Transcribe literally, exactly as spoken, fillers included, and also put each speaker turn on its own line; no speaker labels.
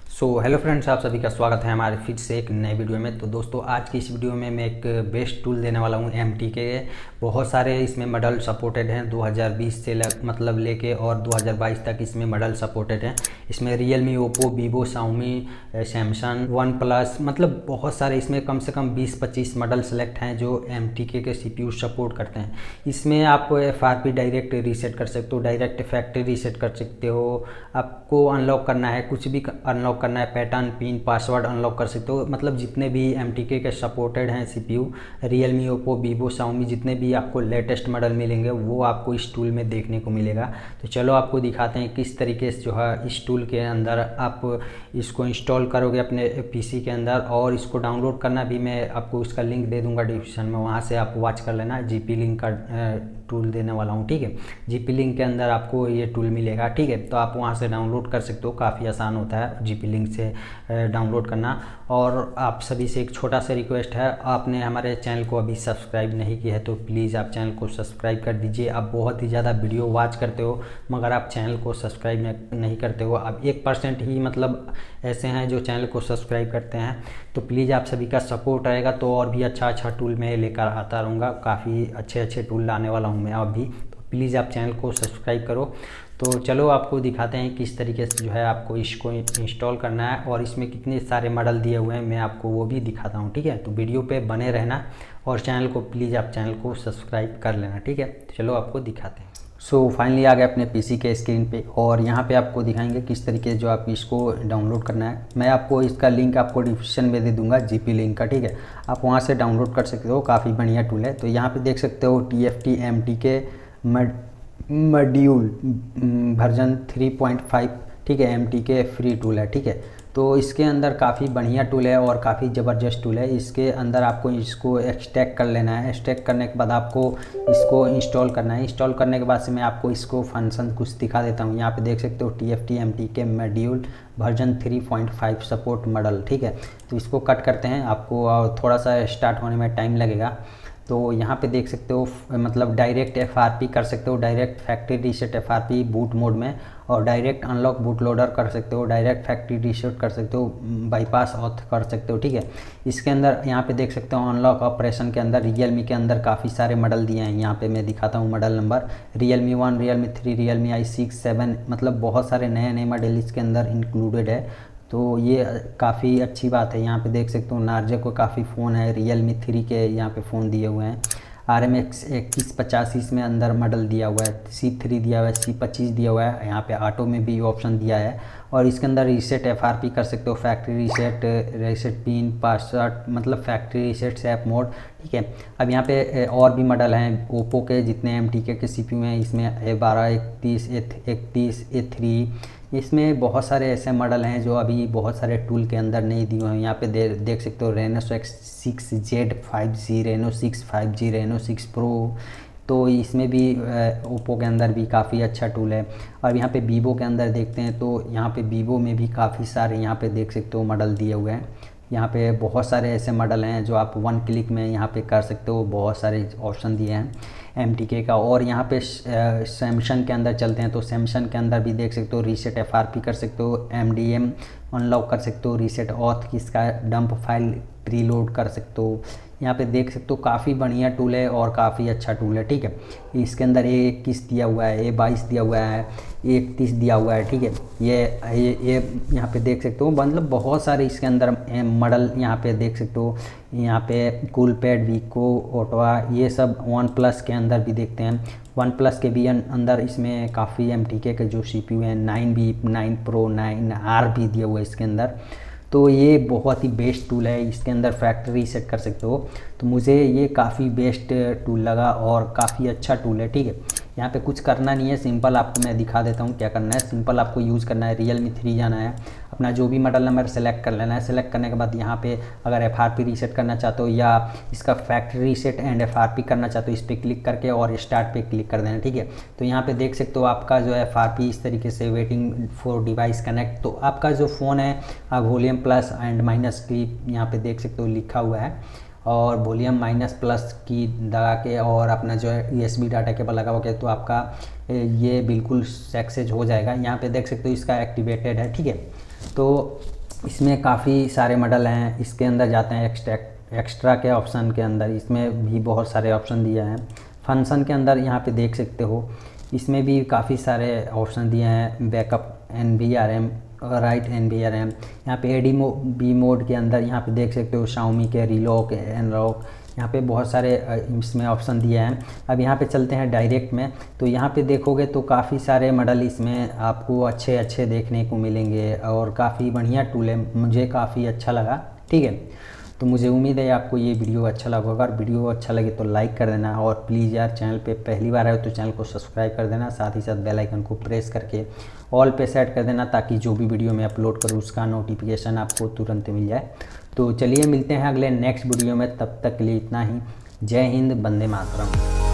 So hello friends, आप सभी का स्वागत है हमारे फिर से एक नए वीडियो में। तो दोस्तों, आज की इस वीडियो में मैं एक बेस्ट टूल देने वाला हूँ एम टी के। बहुत सारे इसमें मॉडल सपोर्टेड हैं दो हज़ार बीस से लग, मतलब लेके और दो हज़ार बाईस तक इसमें मॉडल सपोर्टेड हैं। इसमें Realme, Oppo, Vivo, Xiaomi, Samsung, one plus, मतलब बहुत सारे इसमें कम से कम बीस पच्चीस मॉडल सेलेक्ट हैं जो एम टी के के सी पी यू सपोर्ट करते हैं। इसमें आप F R P direct reset कर सकते हो, डायरेक्ट फैक्ट्री रीसेट कर सकते हो। आपको अनलॉक करना है, कुछ भी अनलॉक करना है, पैटर्न, पिन, पासवर्ड अनलॉक कर सकते हो। मतलब जितने भी एम टी के के सपोर्टेड हैं CPU, Realme, Oppo, Vivo, Xiaomi, जितने भी आपको लेटेस्ट मॉडल मिलेंगे वो आपको इस टूल में देखने को मिलेगा। तो चलो आपको दिखाते हैं किस तरीके से जो है इस टूल के अंदर आप इसको इंस्टॉल करोगे अपने पीसी के अंदर। और इसको डाउनलोड करना भी मैं आपको इसका लिंक दे दूंगा डिस्क्रिप्शन में, वहाँ से आप वॉच कर लेना। जीपी लिंक का टूल देने वाला हूँ, ठीक है। जीपी लिंक के अंदर आपको ये टूल मिलेगा, ठीक है। तो आप वहाँ से डाउनलोड कर सकते हो, काफ़ी आसान होता है जीपी लिंक से डाउनलोड करना। और आप सभी से एक छोटा सा रिक्वेस्ट है, आपने हमारे चैनल को अभी सब्सक्राइब नहीं किया है तो प्लीज़ आप चैनल को सब्सक्राइब कर दीजिए। आप बहुत ही ज़्यादा वीडियो वॉच करते हो मगर आप चैनल को सब्सक्राइब नहीं करते हो। आप एक परसेंट ही मतलब ऐसे हैं जो चैनल को सब्सक्राइब करते हैं। तो प्लीज़ आप सभी का सपोर्ट रहेगा तो और भी अच्छा अच्छा टूल मैं लेकर आता रहूँगा। काफ़ी अच्छे अच्छे टूल लाने वाला हूँ मैं अभी, तो प्लीज़ आप चैनल को सब्सक्राइब करो। तो चलो आपको दिखाते हैं किस तरीके से जो है आपको इसको इंस्टॉल करना है और इसमें कितने सारे मॉडल दिए हुए हैं मैं आपको वो भी दिखाता हूँ, ठीक है। तो वीडियो पे बने रहना और चैनल को प्लीज़ आप चैनल को सब्सक्राइब कर लेना, ठीक है। तो चलो आपको दिखाते हैं। सो so, फाइनली आ गए अपने पीसी के स्क्रीन पे और यहाँ पे आपको दिखाएंगे किस तरीके से जो आप इसको डाउनलोड करना है। मैं आपको इसका लिंक आपको डिस्क्रिप्शन में दे दूंगा, जीपी लिंक का, ठीक है। आप वहाँ से डाउनलोड कर सकते हो, काफ़ी बढ़िया टूल है। तो यहाँ पे देख सकते हो T F T M T K module version three point five, ठीक है। M T K free tool है, ठीक है। तो इसके अंदर काफ़ी बढ़िया टूल है और काफ़ी ज़बरदस्त टूल है। इसके अंदर आपको इसको एक्सट्रैक्ट कर लेना है। एक्सट्रैक्ट करने के बाद आपको इसको इंस्टॉल करना है। इंस्टॉल करने के बाद से मैं आपको इसको फंक्शन कुछ दिखा देता हूँ। यहाँ पे देख सकते हो T F T M T K module version three point five support model, ठीक है। तो इसको कट करते हैं, आपको थोड़ा सा स्टार्ट होने में टाइम लगेगा। तो यहाँ पे देख सकते हो मतलब डायरेक्ट एफ आर पी कर सकते हो, direct factory reset F R P boot mode में, और डायरेक्ट अनलॉक बूट लोडर कर सकते हो, डायरेक्ट फैक्ट्री रीसेट कर सकते हो, बाईपास ऑथ कर सकते हो, ठीक है। इसके अंदर यहाँ पे देख सकते हो अनलॉक ऑपरेशन के अंदर रियलमी के अंदर काफ़ी सारे मॉडल दिए हैं। यहाँ पे मैं दिखाता हूँ model number, Realme one, Realme three, Realme I six, seven, मतलब बहुत सारे नए नए मॉडल इसके अंदर इंक्लूडेड है। तो ये काफ़ी अच्छी बात है। यहाँ पे देख सकते हो नार्जो को काफ़ी फ़ोन है, रियलमी थ्री के यहाँ पे फ़ोन दिए हुए हैं। आर एम एक्स इक्कीस पचास इसमें अंदर मॉडल दिया हुआ है, सी थ्री दिया हुआ है, सी पच्चीस दिया हुआ है। यहाँ पे ऑटो में भी ऑप्शन दिया है और इसके अंदर रीसेट एफ आर पी कर सकते हो, factory reset, reset pin, password, मतलब फैक्ट्री रीसेट सैप मोड, ठीक है। अब यहाँ पे और भी मॉडल हैं ओप्पो के, जितने एम टी के के सी पी यू हैं इसमें ए बारह, इकतीस, इकतीस, ए थ्री, इसमें बहुत सारे ऐसे मॉडल हैं जो अभी बहुत सारे टूल के अंदर नहीं दिए हुए हैं। यहाँ पे दे, देख सकते हो Reno X six Z five G, Reno six five G, Reno six pro. तो इसमें भी ओप्पो के अंदर भी काफ़ी अच्छा टूल है। और यहाँ पे वीवो के अंदर देखते हैं तो यहाँ पे वीवो में भी काफ़ी सारे यहाँ पे देख सकते हो मॉडल दिए हुए हैं। यहाँ पे बहुत सारे ऐसे मॉडल हैं जो आप वन क्लिक में यहाँ पे कर सकते हो, बहुत सारे ऑप्शन दिए हैं एम टी के का। और यहाँ पे सैमसंग के अंदर चलते हैं तो सैमसंग के अंदर भी देख सकते हो रीसेट एफ आर पी कर सकते हो, एम डी एम अनलॉक कर सकते हो, रीसेट ऑथ किसका डंप फाइल प्रीलोड कर सकते हो। यहाँ पे देख सकते हो काफ़ी बढ़िया टूल है और काफ़ी अच्छा टूल है, ठीक है। इसके अंदर ए इक्कीस दिया हुआ है, ए बाईस दिया हुआ है, ए इकतीस दिया हुआ है, ठीक है। ये ये ये यहाँ पे देख सकते हो मतलब बहुत सारे इसके अंदर मॉडल यहाँ पे देख सकते हो। यहाँ पे कूल पैड, वीको, ओटवा, ये सब वन प्लस के अंदर भी देखते हैं। वन प्लस के भी अंदर इसमें काफ़ी एम टी के के जो सी पी यू हैं, नाइन भी, नाइन प्रो, नाइन आर भी दिया हुआ है इसके अंदर। तो ये बहुत ही बेस्ट टूल है, इसके अंदर फैक्ट्री सेट कर सकते हो। तो मुझे ये काफ़ी बेस्ट टूल लगा और काफ़ी अच्छा टूल है, ठीक है। यहाँ पे कुछ करना नहीं है, सिंपल आपको मैं दिखा देता हूँ क्या करना है। सिंपल आपको यूज़ करना है, रियलमी थ्री जाना है, अपना जो भी मॉडल नंबर सेलेक्ट कर लेना है। सेलेक्ट करने के बाद यहाँ पे अगर एफ आर पी रीसेट करना चाहते हो या इसका factory reset and F R P करना चाहते हो, इस पर क्लिक करके और स्टार्ट पे क्लिक कर देना, ठीक है। तो यहाँ पे देख सकते हो आपका जो एफ आर पी इस तरीके से वेटिंग फॉर डिवाइस कनेक्ट। तो आपका जो फ़ोन है वॉल्यूम प्लस एंड माइनस की यहाँ पे देख सकते हो लिखा हुआ है, और वॉल्यूम माइनस प्लस की दबा के और अपना जो है यूएसबी डाटा केबल लगा हुआ है तो आपका ये बिल्कुल सक्सेस हो जाएगा। यहाँ पे देख सकते हो इसका एक्टिवेटेड है, ठीक है। तो इसमें काफ़ी सारे मॉडल हैं। इसके अंदर जाते हैं एक्स्ट्रा एक्स्ट्रा के ऑप्शन के अंदर, इसमें भी बहुत सारे ऑप्शन दिए हैं। फंक्शन के अंदर यहाँ पे देख सकते हो, इसमें भी काफ़ी सारे ऑप्शन दिए हैं। Backup N V R M, write N V R M, यहाँ पे ए डी मो बी मोड के अंदर यहाँ पे देख सकते हो शाओमी के रिलॉक एनलॉक, यहाँ पे बहुत सारे इसमें ऑप्शन दिए हैं। अब यहाँ पे चलते हैं डायरेक्ट में, तो यहाँ पे देखोगे तो काफ़ी सारे मॉडल इसमें आपको अच्छे अच्छे देखने को मिलेंगे और काफ़ी बढ़िया टूल है, मुझे काफ़ी अच्छा लगा। ठीक है, तो मुझे उम्मीद है आपको ये वीडियो अच्छा लगा होगा। अगर वीडियो अच्छा लगे तो लाइक कर देना और प्लीज़ यार चैनल पे पहली बार आए तो चैनल को सब्सक्राइब कर देना, साथ ही साथ बेल आइकन को प्रेस करके ऑल पे सेट कर देना, ताकि जो भी वीडियो मैं अपलोड करूँ उसका नोटिफिकेशन आपको तुरंत मिल जाए। तो चलिए मिलते हैं अगले नेक्स्ट वीडियो में, तब तक के लिए इतना ही। जय हिंद, वंदे मातरम।